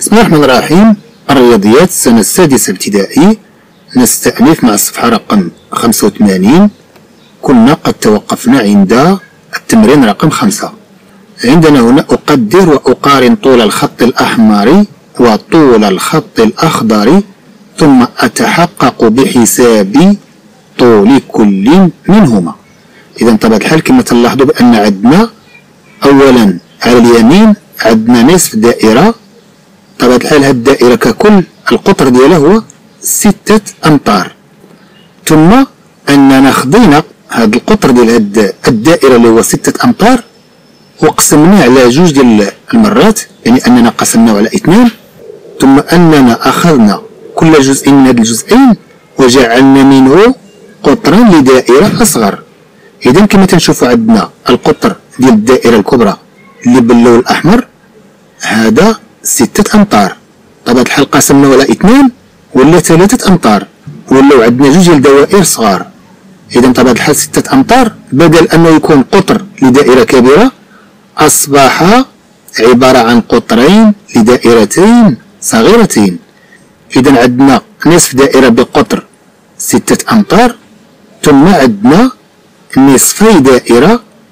بسم الله الرحمن الرحيم. الرياضيات السنة السادسة ابتدائي. نستأنف مع الصفحة رقم 85. كنا قد توقفنا عند التمرين رقم 5. عندنا هنا أقدر وأقارن طول الخط الأحمر وطول الخط الأخضر ثم أتحقق بحساب طول كل منهما. إذا طبعا الحال كما تلاحظوا بأن عندنا أولا على اليمين عندنا نصف دائرة. طبعا الحال هاد الدائرة ككل القطر ديالها هو 6 أمتار، ثم أننا خدينا هاد القطر ديال هاد الدائرة اللي هو 6 أمتار وقسمناه على جوج ديال المرات، يعني أننا قسمناه على 2، ثم أننا أخذنا كل جزء من هاد الجزئين وجعلنا منه قطرا لدائرة أصغر. إذا كما تنشوفوا عندنا القطر ديال الدائرة الكبرى اللي باللون الأحمر هذا 6 أمتار. طبعا الحال قسمنا على 2 ولا 3 أمتار، ولاو عندنا جوج ديال الدوائر صغار. إذا طبعا الحال 6 أمتار بدل أنه يكون قطر لدائرة كبيرة أصبح عبارة عن قطرين لدائرتين صغيرتين. إذا عندنا نصف دائرة بقطر 6 أمتار، ثم عندنا نصفي دائرة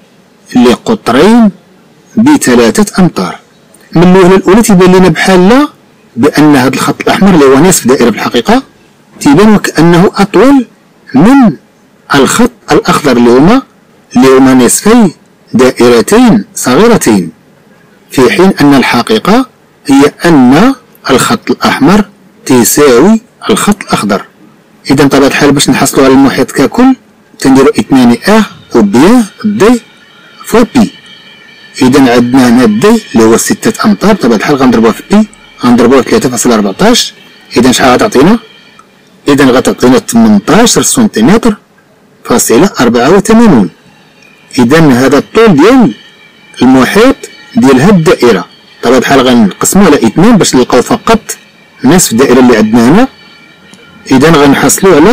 لقطرين ب3 أمتار. من الوهلة الأولى تيبان لنا بحال بأن هذا الخط الأحمر اللي هو نصف دائرة في الحقيقة تيبان وكأنه أطول من الخط الأخضر اللي هما نصفي دائرتين صغيرتين، في حين أن الحقيقة هي أن الخط الأحمر تساوي الخط الأخضر. إذا طبعا الحال باش نحصلوا على المحيط ككل تنديرو 2 و بيان دي فوا بي. إذا عندنا هنا دي اللي هو 6 أمتار، طبعا الحال غنضربوها في بي، غنضربوها في 3.14. إذا شحال غتعطينا؟ إذا غتعطينا 18 سنتيمتر فاصلة 84. إذا هذا الطول ديال المحيط ديال هاد الدائرة. طبعا الحال غنقسمو على 2 باش نلقاو فقط نصف الدائرة اللي عندنا هنا. إذا غنحصلو على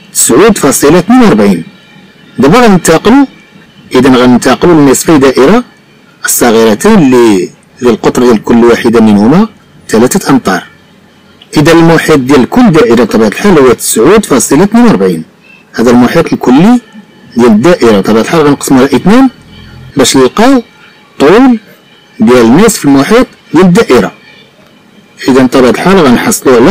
9.42. دابا غننتقلو، إذا غننتقلو لنصفي دائرة الصغيرتين اللي القطر ديال كل واحدة منهما 3 أمتار. إذا المحيط ديال كل دائرة بطبيعة الحال هو 9.42. هذا المحيط الكلي ديال الدائرة. بطبيعة الحال غنقسمو على 2 باش نلقاو طول ديال نصف المحيط ديال الدائرة. إذا بطبيعة الحال غنحصلو على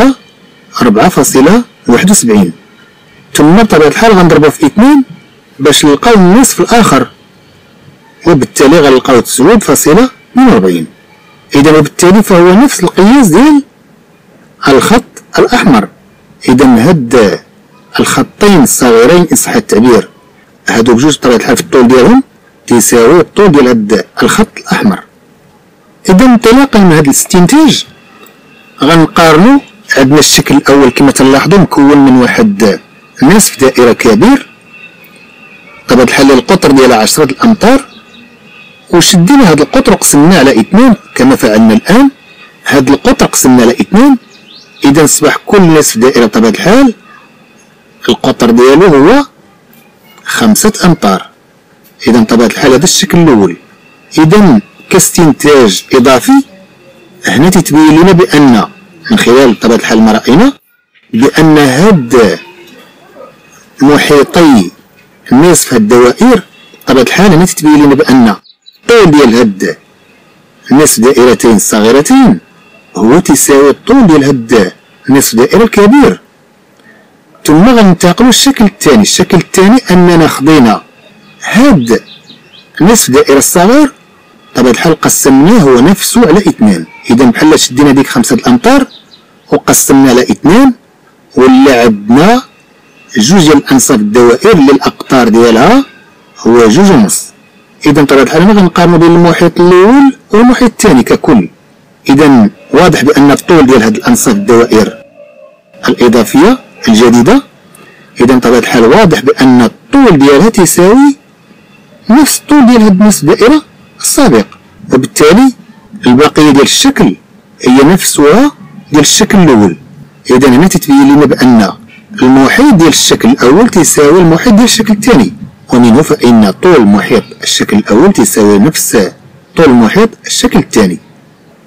4.71، ثم بطبيعة الحال غنضربو في 2 باش نلقاو النصف الآخر، وبالتالي غنلقاو 9.42. إذا وبالتالي فهو نفس القياس ديال الخط الأحمر. إذا هاد الخطين الصغيرين إن صح التعبير هادو بجوج بطبيعة الحال في الطول ديالهم تيساويو الطول ديال هاد الخط الأحمر. إذا انطلاقا من هاد الاستنتاج غنقارنو. عندنا الشكل الأول كما تلاحظوا مكون من واحد نصف دائرة كبير، طبعا الحال القطر ديالها 10 أمتار، وشدينا هاد القطر وقسمناه على 2 كما فعلنا الآن. هاد القطر قسمنا على 2، إذا أصبح كل نصف دائرة بطبيعة الحال القطر ديالو هو 5 أمتار. إذا بطبيعة الحال هذا الشكل الأول. إذا كاستنتاج إضافي هنا تتبين لنا بأن من خلال بطبيعة الحال ما رأينا بأن هاد محيطي نصف هاد الدوائر بطبيعة الحال هنا تتبين لنا بأن الطول ديال هاد نصف دائرتين الصغيرتين هو تساوي الطول ديال هاد نصف دائرة الكبير. ثم غننتقلو للشكل الثاني. الشكل الثاني أننا خدينا هاد نصف دائرة الصغير بطبيعة الحال قسمناه هو نفسه على 2. إذا بحال شدينا ديك 5 أمتار وقسمنا على 2 ولا عندنا جوج ديال الأنصاف الدوائر اللي الأقطار ديالها هو 2.5. إذا بطبيعة الحال هنا غنقارنو بين المحيط الأول والمحيط الثاني ككل. إذا واضح بأن الطول ديال هاد الأنصاف الدوائر الإضافية الجديدة، إذا بطبيعة الحال واضح بأن الطول ديالها تساوي نفس الطول ديال هاد نصف الدائرة السابق، وبالتالي البقية ديال الشكل هي نفسها ديال الشكل الأول. إذا هنا تتبين لنا بأن المحيط ديال الشكل الأول تساوي المحيط ديال الشكل الثاني، ومنه فإن طول محيط الشكل الأول تساوي نفس طول محيط الشكل الثاني.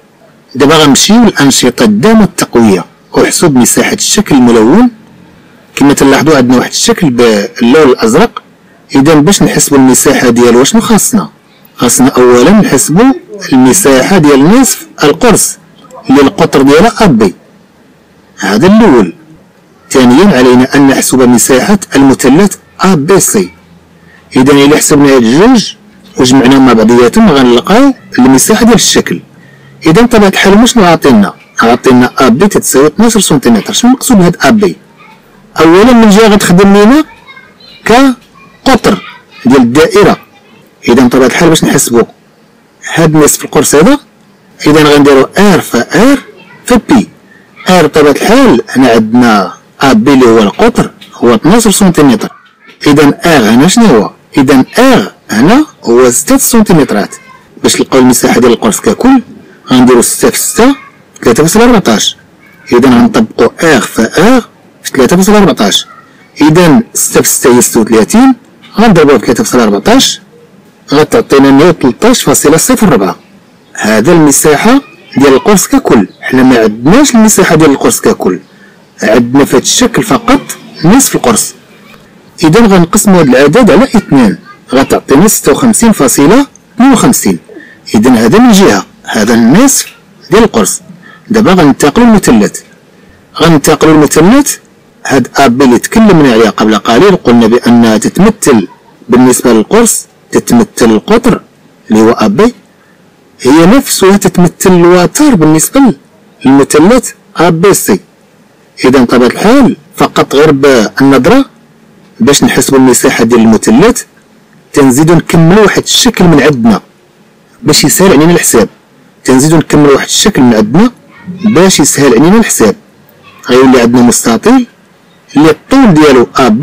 دابا غنمشيو للأنشطة الدامة التقوية وحسب مساحة الشكل الملون. كما تلاحظوا عندنا واحد الشكل باللون الأزرق. إذا باش نحسبوا المساحة ديالو شنو خاصنا أولا نحسبوا المساحة ديال نصف القرص اللي القطر ديالها أبي، هذا الأول. ثانيا علينا أن نحسب مساحة المثلث ABC. إذا إلا حسبنا هاد الجوج وجمعناهم مع بعضياتهم غنلقاو المساحة ديال الشكل. إذا بطبيعة الحال شنو عاطينا AB تتساوي 12 سنتيمتر. شنو المقصود بهاد AB؟ أولا من جهة غتخدم لينا كقطر ديال الدائرة. إذا بطبيعة الحال باش نحسبو هاد نصف القرص هذا، إذا غنديرو R في R في B. R بطبيعة الحال هنا عندنا AB اللي هو القطر هو 12 سنتيمتر. إذا R هنا شنو هو؟ إذا R هنا هو 6 سنتيمترات. باش نلقاو المساحة ديال القرص ككل غنديرو 6 في 6 3.14. إذا غنطبقو R في R في 3.14. إذا 6 في 6 هي 36 غنضربوها في 3.14 غتعطينا 113.04. هذا المساحة ديال القرص ككل. حنا ما عندناش المساحة ديال القرص ككل، عندنا في هذا الشكل فقط نصف القرص. إذا غنقسمو هذا العدد على 2 غتعطينا 56.52. إذا هذا من جهة، هذا النصف ديال القرص. دابا غننتقلو للمثلث. هاد AB اللي تكلمنا عليها قبل قليل قلنا بأنها تتمثل بالنسبة للقرص تتمثل القطر اللي هو AB، هي نفسها تتمثل الوتر بالنسبة للمثلث ABC. إذا بطبيعة الحال فقط غير بالنظرة باش نحسبو المساحة ديال المثلث تنزيدو نكملو واحد الشكل من عندنا باش يسهل علينا الحساب. غيولي عندنا مستطيل اللي الطول ديالو AB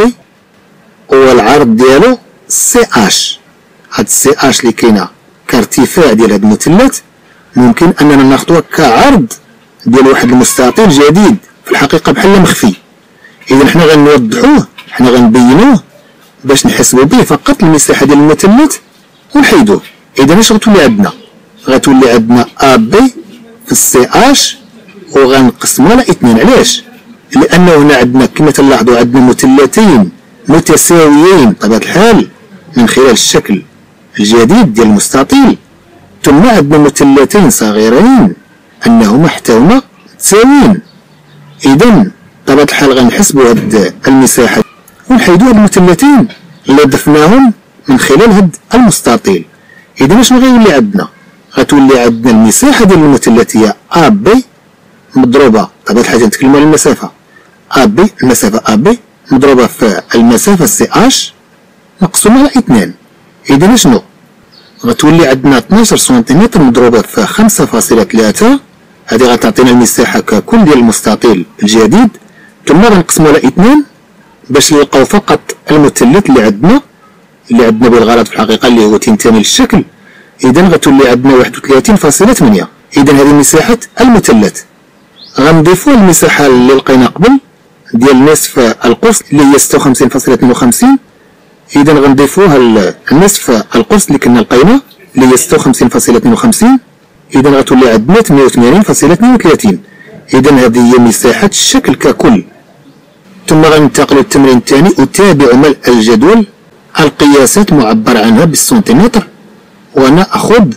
والعرض ديالو CH. هاد CH اللي كاينه كارتفاع ديال هاد المثلث ممكن اننا ناخدوها كعرض ديال واحد المستطيل جديد في الحقيقه بحال مخفي. اذا حنا غنوضحوه، حنا غنبينوه باش نحسبوا به فقط المساحه ديال المثلث ونحيدوه. اذا اش غتولي عندنا؟ غتولي عندنا AB في CH وغنقسموها على 2. علاش؟ لانه هنا عندنا كما تلاحظوا عندنا مثلثين متساويين بطبيعه الحال من خلال الشكل الجديد ديال المستطيل، ثم عندنا مثلثين صغيرين انهما حتىهما متساويين. اذا بطبيعه الحال غنحسبوا هاد المساحه ونحيدوا هاد المثلثين اللي ضفناهم من خلال هاد المستطيل. اذا شنو غيولي عندنا؟ غتولي عندنا المساحه ديال المثلث هي AB مضروبه بطبيعه الحال نتكلموا على المسافه AB، المسافه AB مضروبه في المسافه CH مقسومه على 2. إذا شنو؟ غتولي عندنا 12 سنتيمتر مضروبة في 5.3. هذه غتعطينا المساحة ككل ديال المستطيل الجديد، ثم غنقسمو على 2 باش نلقاو فقط المثلث اللي عندنا بالغلط في الحقيقة اللي هو تنتمي للشكل. إذا غتولي عندنا 31.8. إذا هذه مساحة المثلث. غنضيفو المساحة اللي لقينا قبل ديال نصف القرص اللي هي 56.52. إذا غنضيفوها النصف القرص اللي كنا لقينا اللي هي 56.52. إذا غتولي عندنا 88.32. إذا هذه هي مساحة الشكل ككل. ثم غننتقلوا للتمرين الثاني. أتابع ملء الجدول القياسات معبر عنها بالسنتيمتر ونأخذ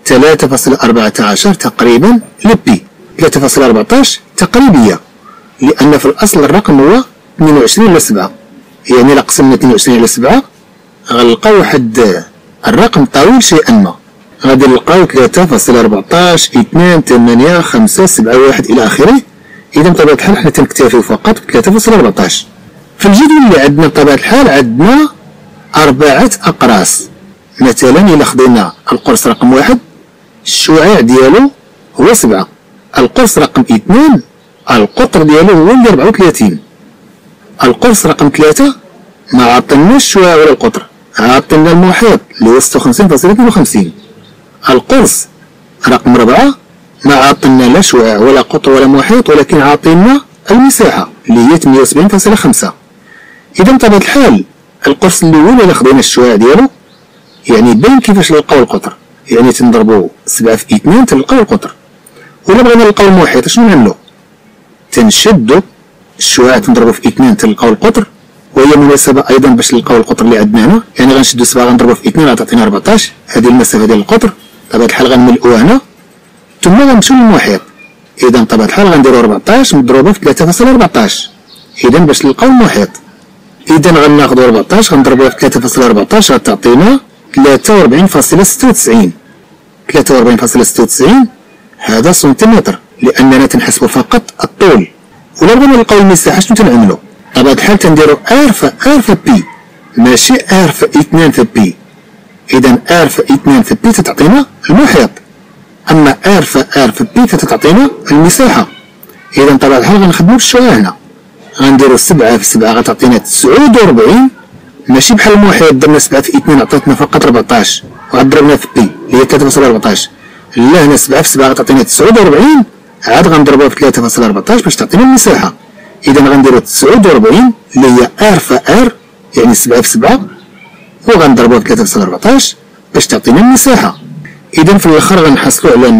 3.14 تقريبا لبي. 3.14 تقريبية لأن في الأصل الرقم هو 22/7. يعني إلا قسمنا 22/7 غنلقاو واحد الرقم طويل شيئا ما. غادي نلقاو 3.14 2 8 5 7 1 إلى آخره. إذا بطبيعة الحال حنا تنكتفيو فقط ب 3.14. في الجدول اللي عندنا بطبيعة الحال عندنا 4 أقراص. مثلا إلا خدينا القرص رقم 1 الشعاع ديالو هو 7. القرص رقم 2 القطر ديالو هو اللي 34. القرص رقم 3 ما عطلناش الشعاع ولا القطر، عطلنا المحيط اللي هو 56.52. القرص رقم 4 ما عطلنا لا شعاع ولا قطر ولا محيط، ولكن عطينا المساحة اللي هي 78.5. إذا بطبيعة الحال القرص الأول إلا خدينا الشعاع ديالو يعني باين كيفاش نلقاو القطر، يعني تنضربو 7 في 2 تلقاو القطر، ولا بغينا نلقاو المحيط شنو نعملو؟ تنشدو الشعاع تنضربو في 2 تلقاو القطر، وهي مناسبة أيضا باش نلقاو القطر اللي عندنا هنا، يعني غنشدو 7 غنضربو في 2 غتعطينا 14، هذه المسافة ديال القطر. بطبيعة الحال غنملئوها هنا ثم غنمشيو للمحيط. إذا بطبيعة الحال غنديرو 14 مضروبة في 3.14، إذا باش نلقاو المحيط إذا غناخدو 14 غنضربوها في 3.14 غتعطينا 43.96. 43.96 هذا سنتيمتر، لأننا تنحسبو فقط الطول. ولا بغينا نلقاو المساحة شنو تنعملو؟ بطبيعة الحال تنديرو ار في بي، ماشي ار في 2 في بي. إذا ار في 2 في بي تتعطينا المحيط، أما ار في بي فتعطينا المساحة. إذا بطبيعة الحال غنخدمو بالشعاع هنا، غنديرو 7 في 7 غتعطينا 49، ماشي بحال المحيط درنا 7 في 2 عطاتنا فقط 14 وغضربنا في بي اللي هي 3.14. لا هنا 7 في 7 غتعطينا 49 عاد غنضربوها في 3.14 باش تعطينا المساحة. إذا غنديرو 49 اللي هي ار في ار يعني 7 في 7 وغنضربوها في 3.14 باش تعطينا المساحة. إذا في الآخر غنحصلو على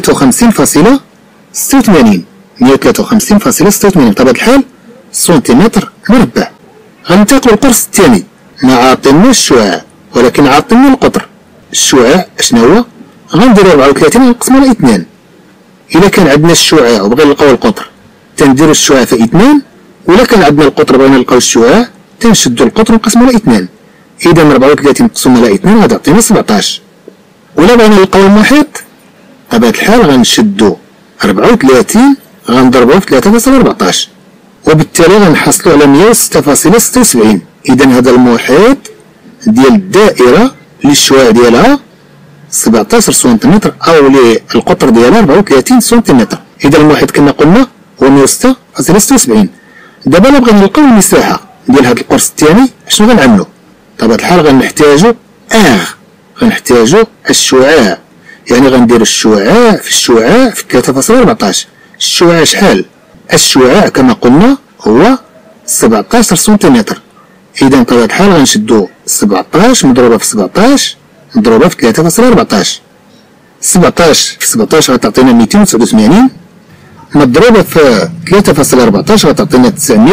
153.86. 153.86 بطبيعة الحال سنتيمتر مربع. غننتقلو للقرص الثاني، ما عاطيناش الشعاع ولكن عاطينا القطر. الشعاع اشنو هو؟ غنديرو 34 غنقسمو على 2. إلا كان عندنا الشعاع وبغينا نلقاو القطر تنديرو الشعاع في 2، ولا كان عندنا القطر بغينا نلقاو الشعاع تنشدو القطر ونقسمو على 2. إذا 34 مقسوم على 2 غتعطينا 17. ولا بغينا نلقاو المحيط بطبيعة الحال غنشدو 34 غنضربوه في 3.14 وبالتالي غنحصلو على 106.76. إذا هذا المحيط ديال الدائرة اللي الشعاع ديالها 17 سنتيمتر أو القطر ديالها 34 سنتيمتر. إذا المحيط كما قلنا هو 106.76. دابا إلا بغينا نلقاو المساحة ديال هذا القرص الثاني شنو غنعملو؟ بطبيعة الحال غنحتاجو غنحتاجو الشعاع، يعني غندير الشعاع في 3.14. الشعاع شحال؟ الشعاع كما قلنا هو 17 سنتيمتر. إذا بطبيعة الحال غنشدو 17 مضروبة في 17 مضروبة في 3.14. 17 في 17 غتعطينا 289 مضروبة في 3.14 غتعطينا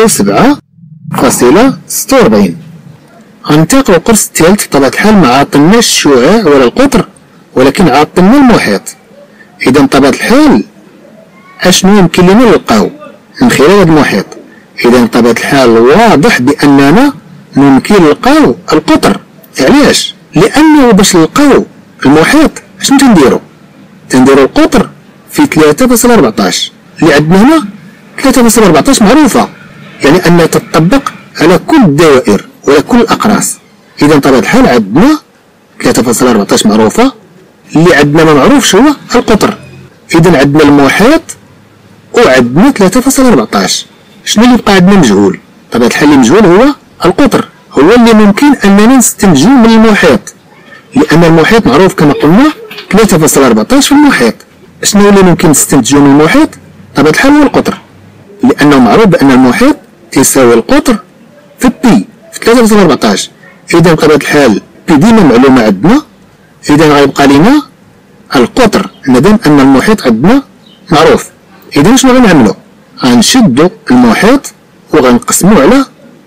907.46. غننتقلو للقرص الثالث. بطبيعة الحال ما عاطيناش الشعاع ولا القطر ولكن عاطينا المحيط. إذا بطبيعة الحال أشنو يمكن لنا نلقاو من خلال هذا المحيط؟ إذا بطبيعة الحال واضح بأننا ممكن نلقاو القطر. علاش؟ لأنه باش نلقاو المحيط أشنو تنديرو؟ تنديرو القطر في 3.14 اللي عندنا هنا 3.14 معروفة، يعني أنها تطبق على كل الدوائر ولا كل الأقراص. إذا بطبيعة الحال عندنا 3.14 معروفة، اللي عندنا ما معروفش هو القطر. إذا عندنا المحيط وعندنا 3.14. شنو اللي بقى عندنا مجهول؟ بطبيعة الحال اللي مجهول هو القطر، هو اللي ممكن أننا نستنتجو من المحيط، لأن المحيط معروف كما قلنا 3.14 في المحيط. شنو اللي ممكن نستنتجو من المحيط؟ بطبيعة الحال هو القطر، لأنه معروف بأن المحيط تساوي القطر في بي في 3.14. إذا بطبيعة الحال بي ديما معلومة عندنا، إذا غيبقى لنا القطر مادام أن المحيط عندنا معروف. إذا شنو غنعملو؟ غنشدو المحيط وغنقسمو على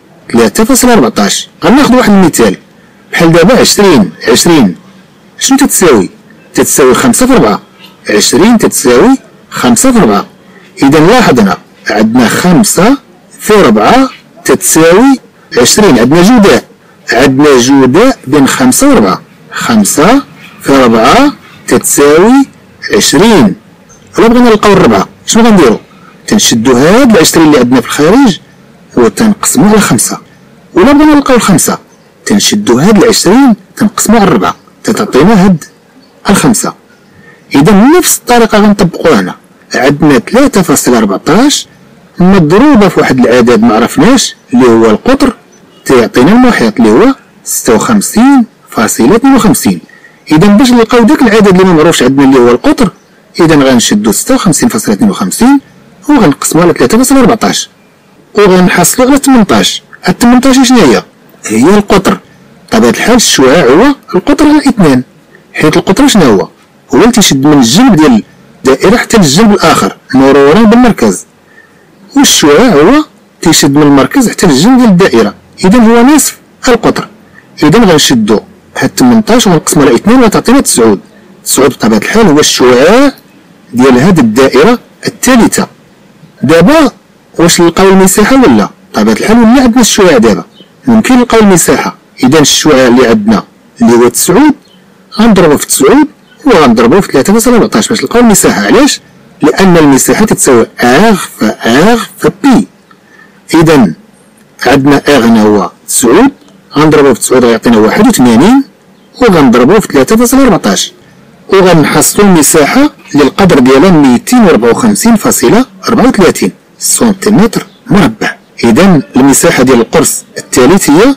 3.14. غناخدو واحد المثال بحال دابا 20 شنو تتساوي؟ تتساوي 5 في 4. 20 تتساوي 5 في 4. إذا لاحظنا عندنا 5 في 4 تتساوي 20. عندنا جداء بين 5 و 4. 5 في 4 تتساوي 20. إلا بغينا نلقاو الربعة شنو غنديرو؟ تنشدو هاد 20 اللي عندنا في الخارج وتنقسمو على 5. ولا بغينا نلقاو الخمسة تنشدو هاد 20 تنقسمو على 4 تتعطينا هاد 5. إذا نفس الطريقة غنطبقوها هنا. عندنا 3.14 مضروبة في واحد العدد معرفناش اللي هو القطر تيعطينا المحيط اللي هو 56.52. إذا باش نلقاو داك العدد اللي ممعروفش عندنا اللي هو القطر، إذا غنشدو 56.52 وغنقسمو على 3.14 وغنحصلو على 18. 18 شناهي؟ هي القطر. بطبيعة الحال الشعاع هو القطر على 2، حيت القطر شنو هو؟ هو اللي تيشد من الجنب ديال دائرة حتى للجنب الآخر مرورا بالمركز، والشعاع هو تيشد من المركز حتى للجنب ديال الدائرة، إذا هو نصف القطر. إذا غنشدو هاد 18 ونقسمو على 2 وتعطينا 9. 9 بطبيعة الحال هو الشعاع ديال هاد الدائرة الثالثة. دابا واش نلقاو المساحة ولا؟ بطبيعة الحال ولا عندنا الشعاع دابا ممكن نلقاو المساحة. إذا الشعاع اللي عندنا اللي هو 9 غنضربو في 9 وغنضربو في 3.14 باش نلقاو المساحة. علاش؟ لأن المساحة تتساوي R في R في P. إذا عندنا R هنا هو 9 غنضربو في 9 غيعطينا 81 وغنضربو في 3.14 وغنحصلو المساحة اللي القدر ديالها 254.34 سنتيمتر مربع. إذا المساحة ديال القرص الثالث هي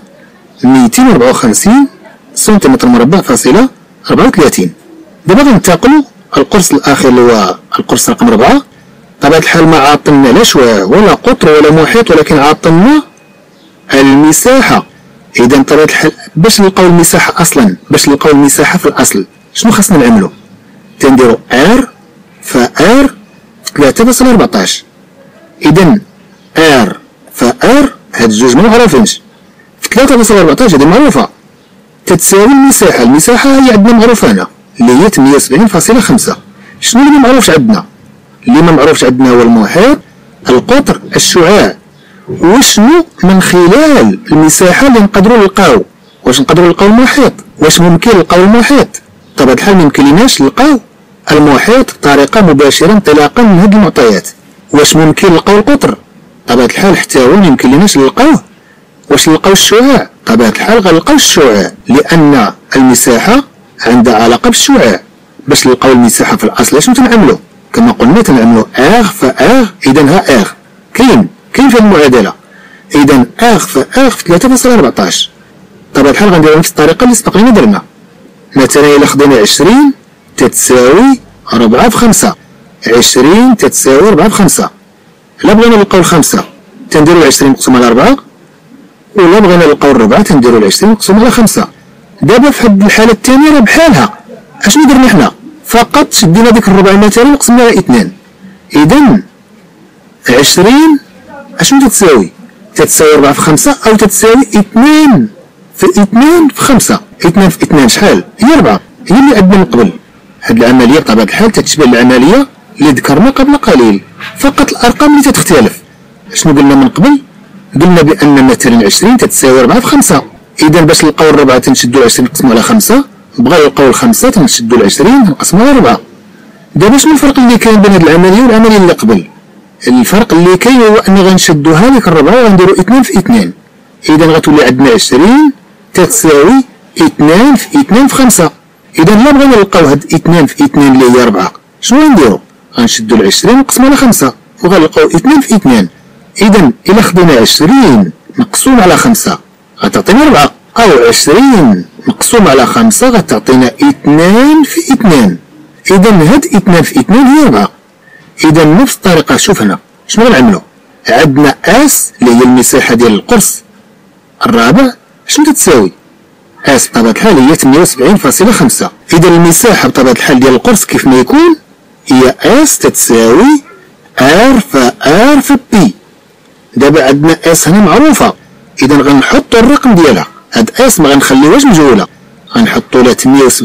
254 سنتيمتر مربع فاصلة 34. دابا غننتقلو القرص الأخير اللي هو القرص رقم 4. بطبيعة الحال ما عاطلنا لا شعاع ولا قطر ولا محيط، ولكن عاطلنا المساحة. إذا بطبيعة الحال باش نلقاو المساحة أصلا، باش نلقاو المساحة في الأصل شنو خاصنا نعملو؟ تنديرو R في R في 3.14. إذا R في R هاد الجوج معروفينش، في 3.14 هادي معروفة تتساوي المساحة. المساحة هي عندنا معروفة هنا اللي هي 78.5. شنو اللي معروفش عندنا؟ اللي ما معروفش عندنا هو المحيط، القطر، الشعاع. وشنو من خلال المساحة اللي نقدروا نلقاو؟ واش نقدروا نلقاو المحيط؟ واش ممكن نلقاو المحيط؟ بطبيعة الحال ميمكنليناش نلقاو المحيط بطريقة مباشرة انطلاقا من هاد المعطيات. واش ممكن نلقاو القطر؟ بطبيعة الحال حتى هو ميمكنليناش نلقاوه. واش نلقاو الشعاع؟ بطبيعة الحال غنلقاو الشعاع لأن المساحة عندها علاقة بالشعاع. باش نلقاو المساحة في الأصل شنو تنعملو؟ كما قلنا تنعملو R في R. إذا ها R كاين في المعادلة. إذا R في R في 3.14. بطبيعة الحال غنديرو نفس الطريقة اللي سبق لينا درنا. مثلا إلا خدينا 20 تتساوي 4 في 5. 20 تتساوي 4 في 5. إلا بغينا نلقاو الخمسة تنديرو 20 مقسوم على 4، وإلا بغينا نلقاو الربعة تنديرو 20 مقسوم على 5. دابا في هاد الحالة الثانية راه بحالها. اشنو درنا حنا؟ فقط شدينا ديك الربع مثلا وقسمنا على 2. إذا 20 اشنو تتساوي؟ تتساوي 4 في 5 أو تتساوي 2 في 2 في 5. 2 في 2 شحال؟ هي 4. هي اللي عندنا من قبل. هاد العملية بطبيعة الحال تتشبه العملية اللي ذكرنا قبل قليل، فقط الأرقام اللي تتختلف. شنو قلنا من قبل؟ قلنا بأن مثلا 20 تتساوي 4 في 5. إذا باش نلقاو الربعة تنشدو 20 نقسمو على 5، بغاو نلقاو الخمسة تنشدو 20 نقسمو على 4. دابا شنو الفرق اللي كاين بين هاد العملية والعملية اللي قبل؟ الفرق اللي كاين هو أن غنشدو هاديك الربعة وغنديرو 2 في 2. إذا غتولي عندنا 20 تتساوي 2 في 2 في 5. إذا إلا بغينا نلقاو هاد 2 في 2 اللي هي 4 شنو غنديرو؟ غنشدو 20 نقسمو على 5 وغنلقاو 2 في 2. إذا إلا خدينا 20 مقسوم على 5 غتعطينا 4، أو 20 مقسوم على 5 غتعطينا 2 في 2. إذا هاد 2 في 2 هي 4. إذا نفس الطريقة شوف هنا شنو غنعملو؟ عندنا اس اللي هي المساحة ديال القرص الرابع شنو تتساوي؟ اس بطبيعة الحال هي 78.5. إذا المساحة بطبيعة الحال ديال القرص كيف ما يكون هي اس تتساوي ار في ار في بي. دابا عندنا اس هنا معروفة، إذا غنحطو الرقم ديالها. هاد اس ما غنخليوهاش مجهولة، غنحطو لها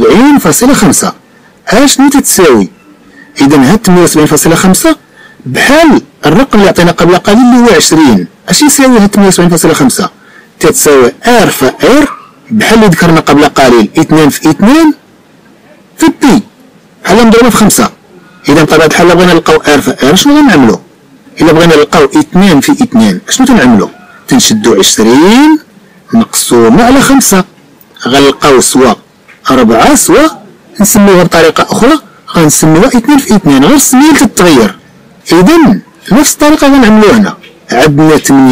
78.5. اشنو تتساوي؟ إذا هاد 78.5 بحال الرقم اللي عطينا قبل قليل اللي هو 20. اش يساوي هاد 78.5؟ تتساوي ار في ار بحال اللي ذكرنا قبل قليل 2 في 2 في بي بحال مضروبة في 5. إذا بطبيعة الحال إلا بغينا نلقاو ار في ار شنو غنعملو؟ إلا بغينا نلقاو 2 في 2 شنو تنعملو؟ تنشدو 20 مقسومة على 5 غنلقاو سوا 4 سوا نسميوها بطريقة أخرى غنسميوها 2 في 2 غير السمية اللي تتغير. إذا نفس الطريقة غنعملو هنا. عندنا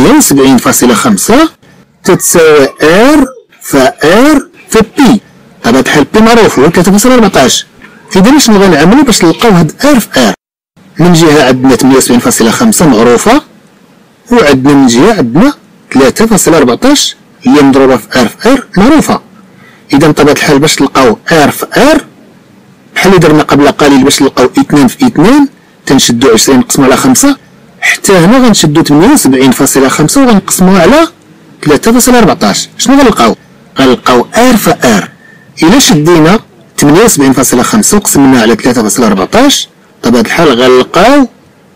78.5 تتساوي ار في ار في بي. بطبيعة الحال بي معروف هو 3.14. إذا شنو غنعملو باش نلقاو هاد ار في ار؟ من جهة عندنا 78.5 معروفة، وعندنا من جهة عندنا 3.14 اللي مضروبة في ار في ار معروفة. إذا بطبيعة الحال باش نلقاو ار في ار بحال اللي درنا قبل قليل باش نلقاو 2 في 2 تنشدو 20 نقسمو على 5. حتى هنا غنشدو 78.5 وغنقسموها على 3.14. شنو غنلقاو؟ غنلقاو ار فار. إلا شدينا 78.5 وقسمناها على 3.14 بطبيعة الحال غنلقاو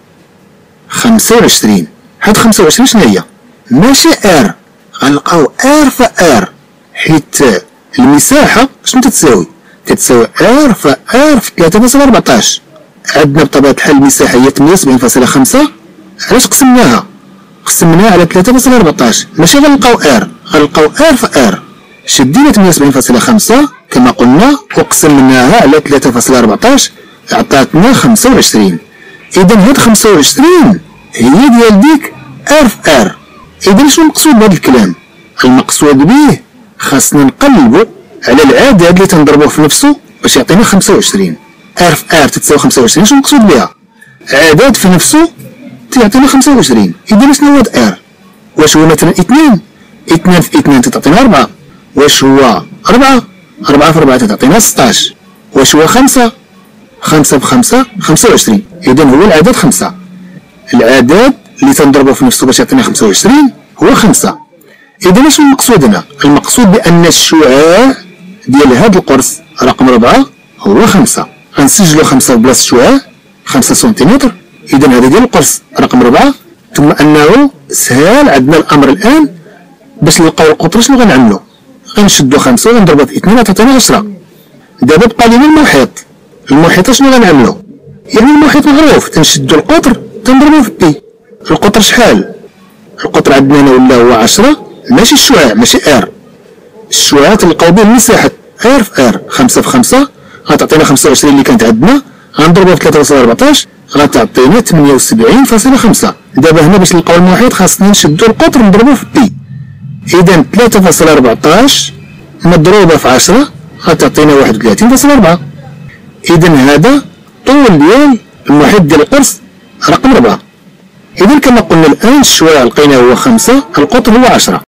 25. هاد 25 شنو هي؟ ماشي ار، غنلقاو ار فار، حيت المساحة شنو تتساوي؟ تتساوي ار فار في 3.14. عندنا بطبيعة الحال المساحة هي 78.5. علاش قسمناها؟ قسمناها على 3.14. ماشي غنلقاو ار، غنلقاو ار فار. شدينا 78.5 كما قلنا وقسمناها على 3.14 عطاتنا 25. إذا هاد 25 هي ديال ديك ار فار. إذا شنو المقصود بهذا الكلام؟ المقصود به خاصنا نقلبو على العدد اللي تنضربوه في نفسه باش يعطينا 25. ار فار تتساوي 25. شنو المقصود بها؟ عدد في نفسه تيعطينا 25. إذا شنو هو هاد ار؟ واش هو مثلا 2 في 2 تعطينا 4؟ واش هو 4 في 4 تعطينا 16؟ واش هو 5 في 5 25. إذا هو العدد 5. العدد اللي تنضربو في نفسه باش يعطينا 25 هو 5. إذا شنو المقصود هنا؟ المقصود بأن الشعاع ديال هاد القرص رقم 4 هو 5. غنسجلو 5 بلاصة الشعاع 5 سنتيمتر. إذا هذا ديال القرص رقم 4. ثم أنه سهل عندنا الأمر الآن باش نلقاو القطر. شنو غنعملو؟ غنشدو 5 وغنضربو في 2 غتعطينا 10. دابا بقى لينا المحيط. المحيط شنو غنعملو؟ يعني المحيط معروف، تنشدو القطر تنضربو في بي. القطر شحال؟ القطر عندنا هنا ولا هو 10. ماشي الشعاع، ماشي ار. الشعاع تلقاو به المساحة ار في ار. 5 في 5 غتعطينا 25 اللي كانت عندنا، غنضربوها في 3.14 غتعطينا 78.5. دابا هنا باش نلقاو المحيط خاصنا نشدو القطر نضربوه في بي. إذا 3.14 مضروبة في 10 غتعطينا 31.4. إذا هذا طول ديال المحيط ديال القرص رقم 4. إذا كما قلنا الآن الشعاع لقيناه هو 5، القطر هو 10.